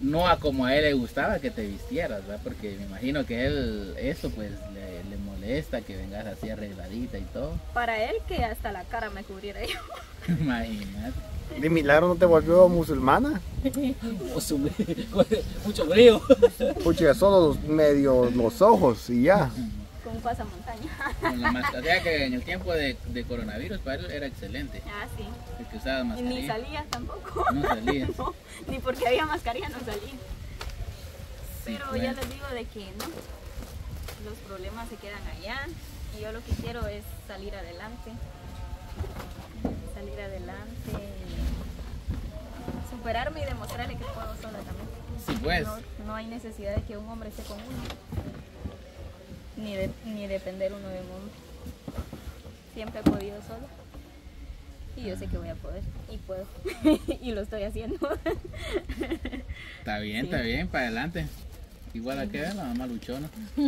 no a como a él le gustaba que te vistieras, ¿verdad? Porque me imagino que él, eso pues le molesta que vengas así arregladita y todo. Para él que hasta la cara me cubriera yo. Imagínate. ¿De milagro no te volvió musulmana? Mucho frío. Pucha, solo medio los ojos y ya. Con pasamontaña. Con la mascarilla, o sea que en el tiempo de coronavirus para él era excelente. Ah, sí. El que usaba Y mascarilla. ni salía tampoco. No salía. No, ni porque había mascarilla no salía. Sí, Pero pues. ya les digo de que no, los problemas se quedan allá y yo lo que quiero es salir adelante. Salir adelante y superarme y demostrarle que puedo sola también. Sí, pues. No hay necesidad de que un hombre esté con uno. Ni depender uno de un hombre. Siempre he podido sola. Y yo sé que voy a poder. Y puedo. Y lo estoy haciendo. Está bien, Sí. está bien, para adelante. Igual a que la mamá luchona.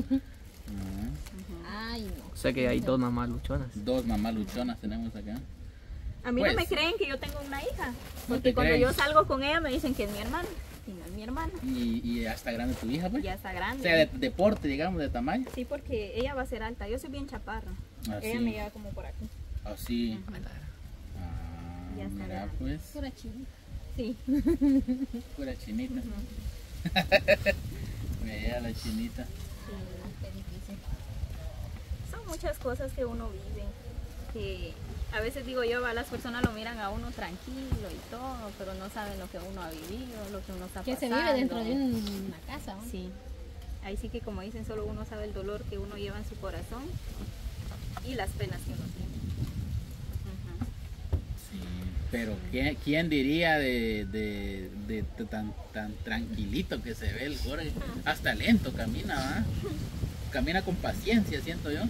Ay, no. O sea que hay dos mamás luchonas. Dos mamás luchonas tenemos acá. A mí Pues. no me creen que yo tengo una hija. No Porque te cuando creen. yo salgo con ella me dicen que es mi hermana. Y no es mi hermana. Y ya está grande tu hija, pues. Ya está O grande. sea, de deporte, digamos, de tamaño. Sí, porque ella va a ser alta. Yo soy bien chaparra. Así. Ella me lleva como por aquí. Así. Ya está Mira, grande. pues. Pura china. Sí. Pura chinita. Me llega la chinita. Qué difícil. Son muchas cosas que uno vive. Que a veces digo yo, las personas lo miran a uno tranquilo y todo, pero no saben lo que uno ha vivido, lo que uno está Que se pasando. vive dentro de una casa, ¿no? Sí. Ahí sí que como dicen, solo uno sabe el dolor que uno lleva en su corazón y las penas que uno tiene. Ujú. Sí. Pero ¿quién diría de tan tranquilito que se ve el Jorge? Hasta lento camina, ¿va? Camina con paciencia, siento yo.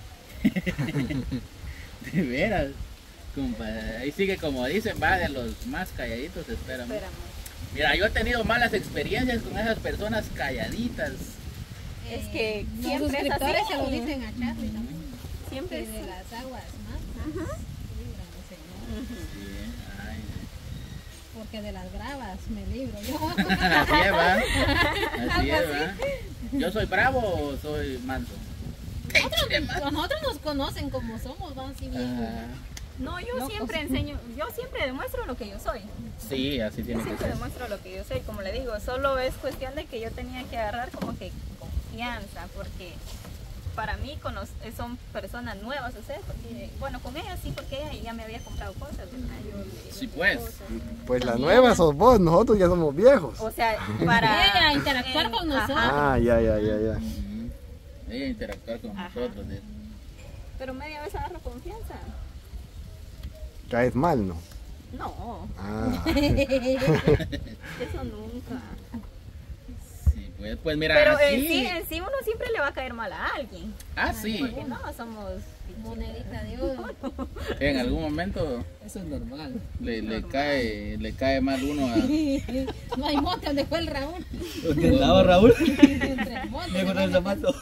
De veras. Ahí sigue como dicen, va de los más calladitos, espérame. Espérame. Mira, yo he tenido malas experiencias con esas personas calladitas. Es que Los siempre es suscriptores así. se lo dicen a Charlie también. Siempre Que es de las aguas más. Líbrame, Señor. Sí, ay. Porque de las bravas me libro yo. Así es, va. Así es, va. ¿Yo soy bravo o soy manso? Nosotros nos conocen como somos, vamos así bien. Ajá. No, yo Locos. siempre enseño, yo siempre demuestro lo que yo soy. Sí, así Yo tiene que siempre ser. demuestro lo que yo soy, como le digo, solo es cuestión de que yo tenía que agarrar como que confianza, porque para mí son personas nuevas, o sea, porque, bueno, con ella sí, porque ella ya me había comprado cosas, ¿verdad? Yo le Sí, vendía pues. cosas. Pues la nueva sos vos, nosotros ya somos viejos. O sea, para Ella interactuar con nosotros. Ah, ya. Ujú. Ella interactuar con Ajá. nosotros. Pero media vez agarro confianza. Caes mal, ¿no? No, Ah, eso nunca. Sí, pues mira, Pero así. en sí uno siempre le va a caer mal a alguien. Ah, sí. Porque no somos... Monedita de oro. En algún momento Eso es normal. le cae mal uno a. No hay monte donde fue el Raúl. ¿Dónde estaba Raúl? Entre el monte. Me encontré el zapato.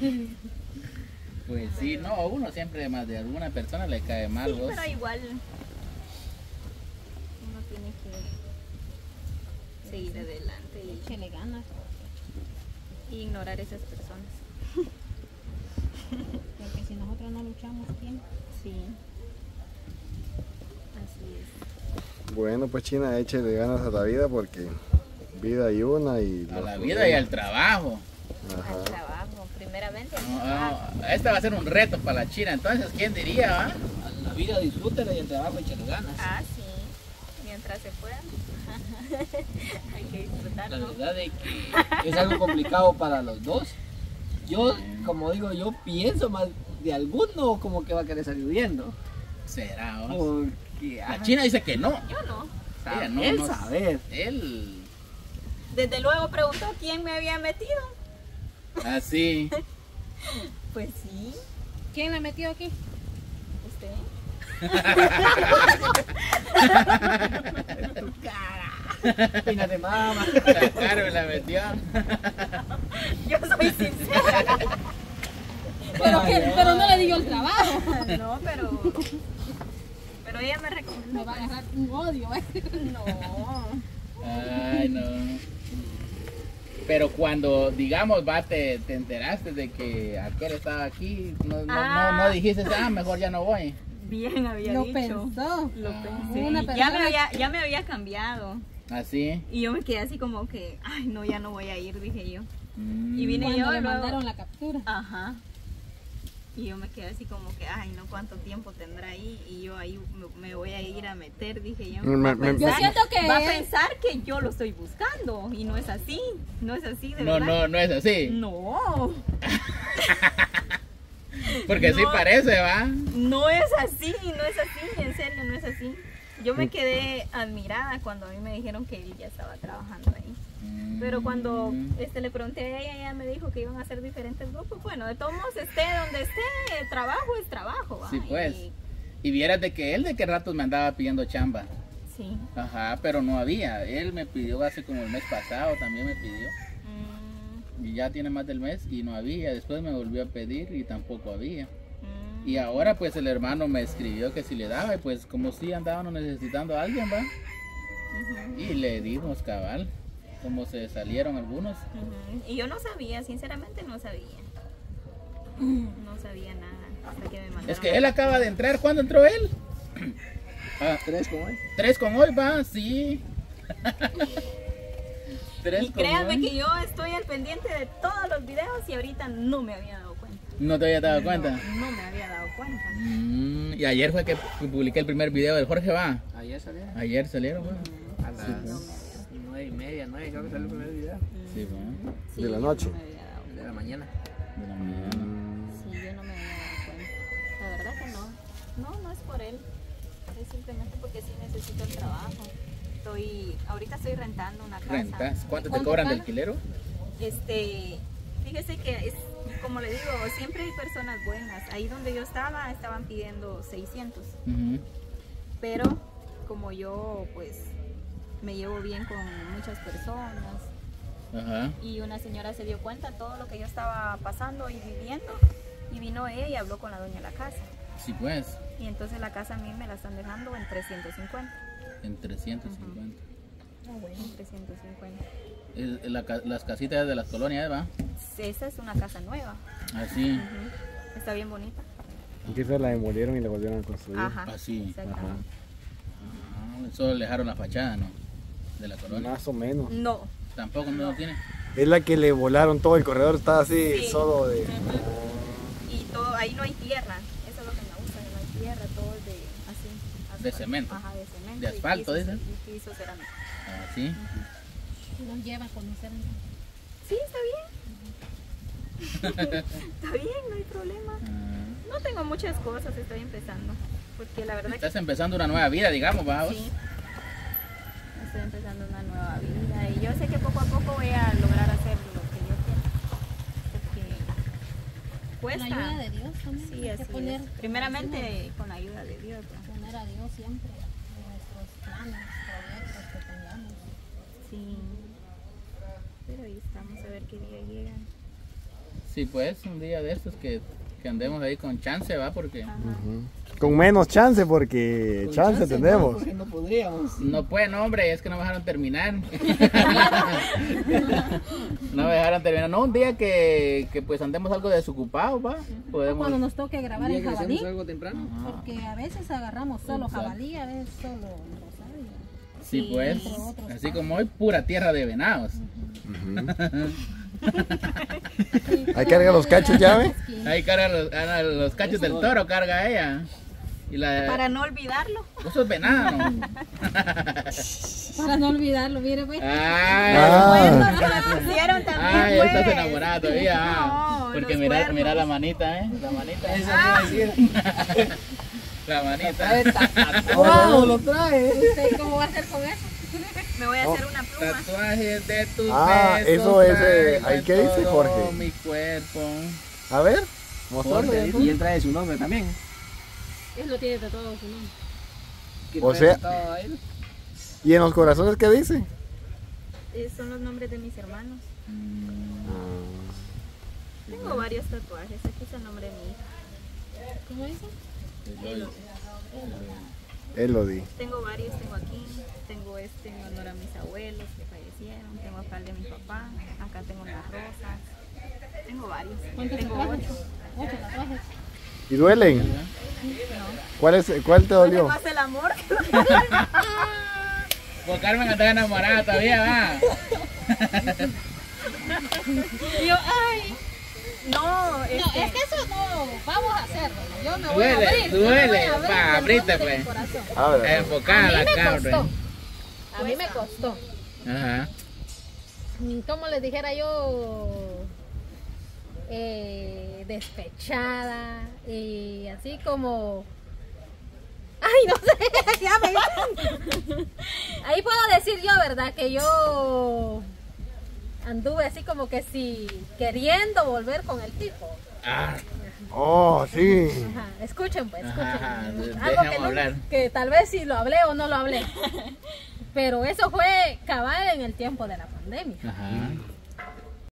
Pues sí, no, uno siempre más de alguna persona le cae mal, Sí, vos. pero igual uno tiene que seguir adelante Échele ganas. y ignorar esas personas. Porque si nosotros no luchamos, ¿quién? Sí. Así es. bueno, pues China, échele ganas a la vida porque vida hay una y... A los la vida y al trabajo. Ajá. Al trabajo, primeramente. al No, trabajo. este va a ser un reto para la China, entonces, ¿quién diría, va? La vida disfrútela y el trabajo échale ganas. Ah, sí. Mientras se pueda. Hay que La disfrutarlo. verdad es que es algo complicado para los dos. Yo, como digo, yo pienso más de alguno como que va a querer salir huyendo. Será, va. Porque La China dice que no. Yo no. Ella no, él no. saber. Él. Desde luego preguntó quién me había metido. Así. Pues sí, ¿Quién la metió aquí? usted. Tu cara. Pínate, mamá. La cara me la metió. Yo soy sincera. Pero no le dio el trabajo. No, pero ella me recomendó. Me va a agarrar un odio. ¿eh? No. Ay, no. Pero cuando, digamos, va, te enteraste de que aquel estaba aquí, no dijiste, mejor ya no voy. Bien había Lo dicho. pensó. Lo pensé. Una Ya me había cambiado. Así. Y yo me quedé así como que, ay, no, ya no voy a ir, dije yo. Y vine Cuando yo le y luego- mandaron la captura. Ajá. Y yo me quedé así como que, ay, no, ¿cuánto tiempo tendrá ahí? Y yo ahí me voy a ir a meter, dije yo. Yo siento que va a él- pensar que yo lo estoy buscando. Y no es así. No es así, de No, verdad. no es así. No. Porque sí No. parece, ¿va? No es así, en serio, no es así. Yo me quedé admirada cuando a mí me dijeron que él ya estaba trabajando ahí. Pero cuando le pregunté a ella me dijo que iban a hacer diferentes grupos. Bueno, de todos modos, esté donde esté, trabajo es trabajo, ¿va? Sí, pues. Y vieras de que él de qué ratos me andaba pidiendo chamba. Sí. Ajá, pero no había. Él me pidió hace como el mes pasado, también me pidió. Y ya tiene más del mes y no había. Después me volvió a pedir y tampoco había. Y ahora pues el hermano me escribió que si le daba y pues como si andábamos necesitando a alguien, ¿va? Y le dimos cabal, como se salieron algunos. Y yo no sabía, sinceramente no sabía. No sabía nada hasta que me mandaron. Es que él acaba de entrar. ¿Cuándo entró él? 3 con hoy. 3 con hoy, va, sí. 3 Y con créanme hoy. que yo estoy al pendiente de todos los videos y ahorita no me había dado cuenta. ¿No te habías dado cuenta? No me había dado cuenta. Y ayer fue que publiqué el primer video del Jorge, va. Ayer salieron. Ayer salieron, va. A las 9:30, 9, creo que salió el primer video. Sí, va. Sí, De la yo noche. No me había dado De la mañana. De la mañana. Sí, yo no me había dado cuenta. La verdad que no. No es por él. Es simplemente porque sí necesito el trabajo. Ahorita estoy rentando una casa. ¿Rentas? ¿Cuánto te ¿Cuánto cobran de paga? alquilero? Fíjese que es, como le digo, siempre hay personas buenas. Ahí donde yo estaba, estaban pidiendo 600. Ujú. Pero como yo pues me llevo bien con muchas personas Ajá. y una señora se dio cuenta de todo lo que yo estaba pasando y viviendo y vino ella y habló con la dueña de la casa. Sí, pues. Y entonces la casa a mí me la están dejando en 350. En 350. En 350. Las casitas de las colonias, va. Esa es una casa nueva. Así. Ujú. Está bien bonita. Aquí se la demolieron y la volvieron a construir. Ajá. Así. Exactamente. Solo le dejaron la fachada, ¿no? De la colonia. Más o menos. No. Tampoco no tiene. Es la que le volaron todo el corredor, está así Sí. solo de... Y todo, ahí no hay tierra. Eso es lo que me gusta, no hay tierra, todo es de así. De asfalto. cemento. Ajá, de cemento. De asfalto, y dicen. Y piso cerámico. Así. Nos lleva a conocer. Sí, está bien. Está bien, no hay problema. No tengo muchas cosas, estoy empezando. Porque la verdad que Estás empezando una nueva vida, digamos, va. sí. Estoy empezando una nueva vida. Y yo sé que poco a poco voy a lograr hacer lo que yo quiero. Porque Con cuesta. la ayuda de Dios también. Sí, hay que así poner, es. Primeramente con la ayuda de Dios. ¿no? poner a Dios siempre en nuestros planes, proyectos que tengamos. Sí. Pero ahí estamos a ver qué día llegan. Sí, pues, un día de estos que andemos ahí con chance, va, porque Ajá. Con menos chance porque Con chance no, tenemos. porque no podríamos. no pueden, hombre, es que no me dejaron terminar. No me dejaron terminar. No, un día que pues andemos algo desocupados, va. Podemos. Cuando nos toque grabar Un en día que jabalí, hacemos algo temprano. porque a veces agarramos solo Exacto. jabalí, a veces solo rosario. Sí, pues. entre otros Así como hoy, pura tierra de venados. Ahí carga los cachos, ya ve. Ahí carga los cachos del toro, carga ella. Y Para no olvidarlo. Eso es venado. Para no olvidarlo, mire pues. Ay, Bueno, que me pusieron también. ay, pues. estás enamorada todavía. No, Porque los mira cuernos. la manita, la manita. Eso le iba a decir. La manita. ¡Wow! Lo trae. ¿Usted cómo va a hacer con eso? Me voy a hacer una pluma. Tatuajes de tus Ah, besos. eso es, traigo ¿ahí en qué dice, todo Jorge? Mi cuerpo. A ver, mostrarlo. Jorge, ya. Y él trae su nombre también. Él lo tiene tatuado su nombre. ¿Quién O trae sea- tatuado a él? ¿Y en los corazones qué dice? Son los nombres de mis hermanos. Tengo varios tatuajes. Aquí está el nombre de mi hija. ¿Cómo dice? Elodie. Tengo varios, tengo aquí, tengo este en honor a mis abuelos que fallecieron, tengo acá el de mi papá, acá tengo unas rosas, tengo varios, ¿Cuántos tengo tatuajes? 8. 8 tatuajes. ¿Y duelen? ¿Cuál te dolió? Más el amor. Pues Carmen está enamorada todavía, va. Y yo, ay, no, No, es que eso no, vamos a hacerlo. Yo me voy Duele, a abrir. yo me voy duele. a abrir Va, del abrite, fondo de pues. mi corazón. Ábrela. Enfocada A la mí me costó. Carmen. A mí me costó. Ajá. Como les dijera yo, despechada y así como, ay, no sé, ya me... Ahí puedo decir yo, ¿verdad? Que yo anduve así como que sí, queriendo volver con el tipo. Ah, Oh, sí. Ajá, escuchen pues, escuchen. Ajá, Algo déjame que, hablar. que tal vez si lo hablé o no lo hablé. Pero eso fue cabal en el tiempo de la pandemia. ajá.